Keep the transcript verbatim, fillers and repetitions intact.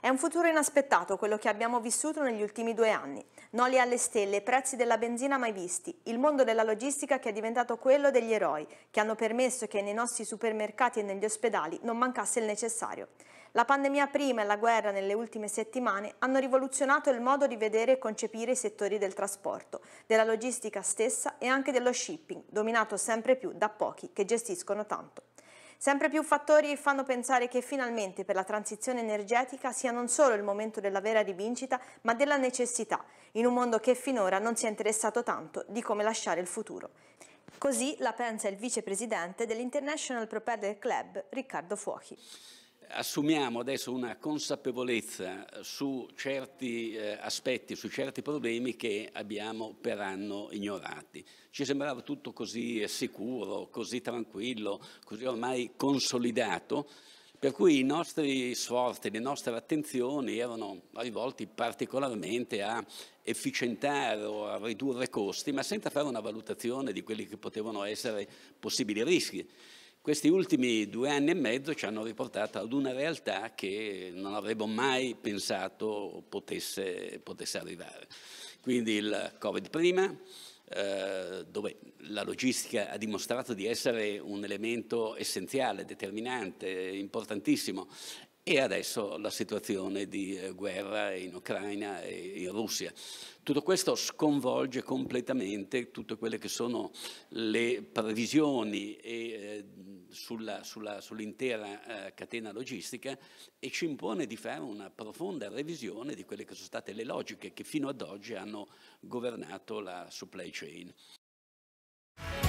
È un futuro inaspettato quello che abbiamo vissuto negli ultimi due anni. Noli alle stelle, prezzi della benzina mai visti, il mondo della logistica che è diventato quello degli eroi, che hanno permesso che nei nostri supermercati e negli ospedali non mancasse il necessario. La pandemia prima e la guerra nelle ultime settimane hanno rivoluzionato il modo di vedere e concepire i settori del trasporto, della logistica stessa e anche dello shipping, dominato sempre più da pochi che gestiscono tanto. Sempre più fattori fanno pensare che finalmente per la transizione energetica sia non solo il momento della vera rivincita, ma della necessità, in un mondo che finora non si è interessato tanto di come lasciare il futuro. Così la pensa il vicepresidente dell'International Propeller Club, Riccardo Fuochi. Assumiamo adesso una consapevolezza su certi eh, aspetti, su certi problemi che abbiamo per anno ignorati. Ci sembrava tutto così sicuro, così tranquillo, così ormai consolidato, per cui i nostri sforzi, le nostre attenzioni erano rivolti particolarmente a efficientare o a ridurre costi, ma senza fare una valutazione di quelli che potevano essere possibili rischi. Questi ultimi due anni e mezzo ci hanno riportato ad una realtà che non avremmo mai pensato potesse, potesse arrivare. Quindi il Covid prima, eh, dove la logistica ha dimostrato di essere un elemento essenziale, determinante, importantissimo, e adesso la situazione di guerra in Ucraina e in Russia. Tutto questo sconvolge completamente tutte quelle che sono le previsioni e, eh, sulla, sulla, sull'intera eh, catena logistica e ci impone di fare una profonda revisione di quelle che sono state le logiche che fino ad oggi hanno governato la supply chain.